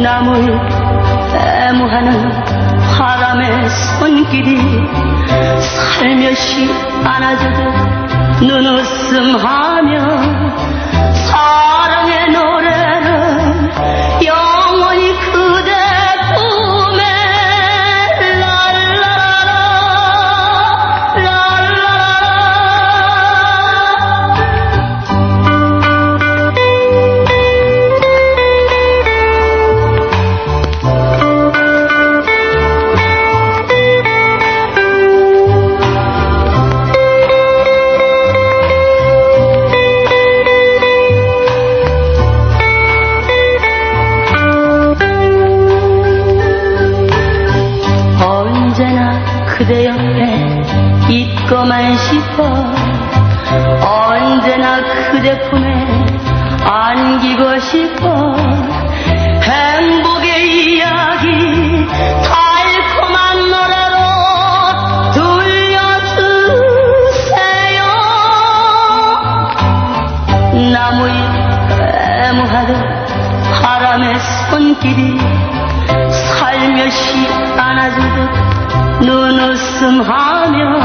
나무에 애무하는 바람의 손길이 살며시 안아줘도 눈웃음하며 사랑의 노래를 영원히 그대 품에 랄라라라 랄라라라. 그대 옆에 있고만 싶어. 언제나 그대 품에 안기고 싶어. 행복의 이야기 달콤한 노래로 들려주세요. 나무에 애무하듯 바람의 손길이 살며시 안아주듯 눈웃음하며